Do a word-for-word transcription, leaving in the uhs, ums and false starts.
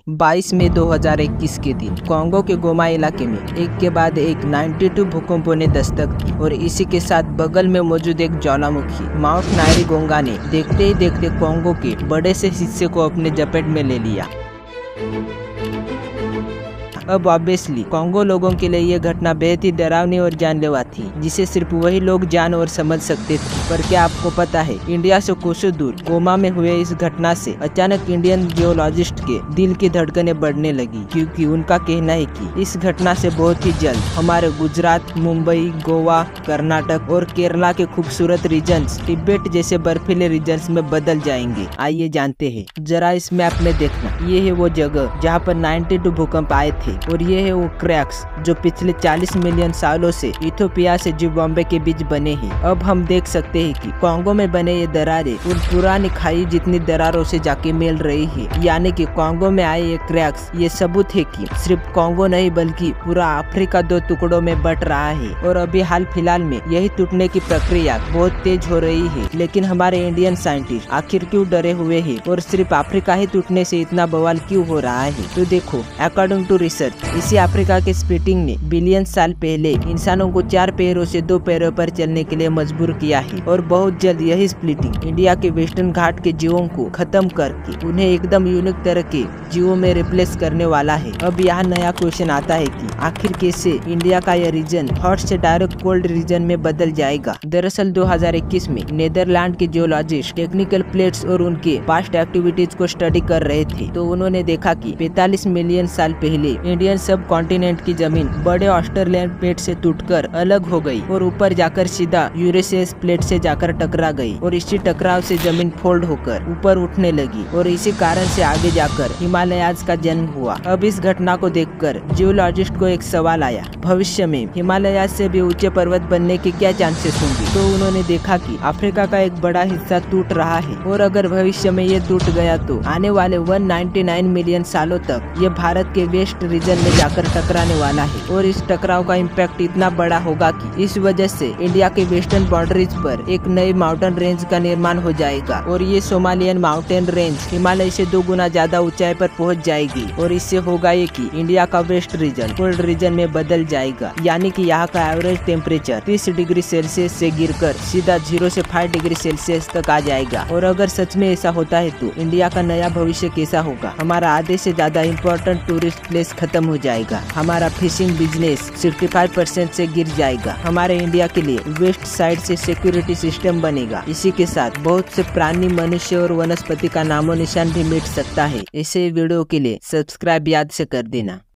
बाईस मई दो हज़ार इक्कीस के दिन कोंगो के गोमा इलाके में एक के बाद एक बानवे भूकंपों ने दस्तक दी और इसी के साथ बगल में मौजूद एक ज्वालामुखी माउंट नायरीगोंगा ने देखते ही देखते कोंगो के बड़े से हिस्से को अपने जपेट में ले लिया। अब ऑब्वियसली कोंगो लोगों के लिए यह घटना बेहद ही डरावनी और जानलेवा थी, जिसे सिर्फ वही लोग जान और समझ सकते थे। पर क्या आपको पता है, इंडिया से कोसों दूर गोमा में हुए इस घटना से अचानक इंडियन जियोलॉजिस्ट के दिल की धड़कनें बढ़ने लगी, क्योंकि उनका कहना है कि इस घटना से बहुत ही जल्द हमारे गुजरात, मुंबई, गोवा, कर्नाटक और केरला के खूबसूरत रीजन्स तिब्बत जैसे बर्फीले रीजन्स में बदल जाएंगे। आइए जानते हैं। जरा इस मैप में देखना, ये है वो जगह जहाँ पर बानवे भूकंप आए थे और ये है वो क्रैक्स जो पिछले चालीस मिलियन सालों से इथियोपिया से जिम्बाब्वे के बीच बने हैं। अब हम देख सकते हैं कि कोंगो में बने ये दरारें उन पुरानी खाई जितनी दरारों से जाके मिल रही है, यानी कि कोंगो में आए ये क्रैक्स ये सबूत है कि सिर्फ कोंगो नहीं बल्कि पूरा अफ्रीका दो टुकड़ों में बट रहा है। और अभी हाल फिलहाल में यही टूटने की प्रक्रिया बहुत तेज हो रही है। लेकिन हमारे इंडियन साइंटिस्ट आखिर क्यों डरे हुए हैं और सिर्फ अफ्रीका ही टूटने से इतना बवाल क्यों हो रहा है? तो देखो, अकॉर्डिंग टू रिसर्च, इसी अफ्रीका के स्प्लिटिंग ने बिलियन साल पहले इंसानों को चार पैरों से दो पैरों पर चलने के लिए मजबूर किया है और बहुत जल्द यही स्प्लिटिंग इंडिया के वेस्टर्न घाट के जीवों को खत्म करके उन्हें एकदम यूनिक तरह के जीवों में रिप्लेस करने वाला है। अब यहाँ नया क्वेश्चन आता है कि आखिर कैसे इंडिया का यह रीजन हॉट से डायरेक्ट कोल्ड रीजन में बदल जाएगा। दरअसल दो हज़ार इक्कीस में नीदरलैंड के जियोलॉजिस्ट टेक्निकल प्लेट्स और उनके पास्ट एक्टिविटीज को स्टडी कर रहे थे, तो उन्होंने देखा कि पैंतालीस मिलियन साल पहले इंडियन सब कॉन्टिनेंट की जमीन बड़े ऑस्ट्रेलियन प्लेट से टूटकर अलग हो गई और ऊपर जाकर सीधा यूरेशियस प्लेट से जाकर टकरा गई और इसी टकराव से जमीन फोल्ड होकर ऊपर उठने लगी और इसी कारण से आगे जाकर हिमालयाज का जन्म हुआ। अब इस घटना को देखकर जियोलॉजिस्ट को एक सवाल आया, भविष्य में हिमालयाज से भी ऊंचे पर्वत बनने के क्या चांसेस होंगे? तो उन्होंने देखा कि अफ्रीका का एक बड़ा हिस्सा टूट रहा है और अगर भविष्य में ये टूट गया तो आने वाले एक सौ निन्यानवे मिलियन सालों तक ये भारत के वेस्ट रीजन में जाकर टकराने वाला है और इस टकराव का इम्पैक्ट इतना बड़ा होगा कि इस वजह से इंडिया के वेस्टर्न बाउंड्रीज पर एक नई माउंटेन रेंज का निर्माण हो जाएगा और ये सोमालियन माउंटेन रेंज हिमालय से दो गुना ज्यादा ऊंचाई पर पहुंच जाएगी और इससे होगा ये कि इंडिया का वेस्ट रीजन कोल्ड रीजन में बदल जाएगा, यानी कि यहाँ का एवरेज टेम्परेचर तीस डिग्री सेल्सियस से गिरकर सीधा जीरो से पाँच डिग्री सेल्सियस तक आ जाएगा। और अगर सच में ऐसा होता है तो इंडिया का नया भविष्य कैसा होगा? हमारा आधे से ज्यादा इम्पोर्टेंट टूरिस्ट प्लेस खत्म हो जाएगा, हमारा फिशिंग बिजनेस पैंसठ परसेंट से गिर जाएगा, हमारे इंडिया के लिए वेस्ट साइड से सिक्योरिटी सिस्टम बनेगा। इसी के साथ बहुत से प्राणी, मनुष्य और वनस्पति का नामो निशान भी मिट सकता है। इसे वीडियो के लिए सब्सक्राइब याद से कर देना।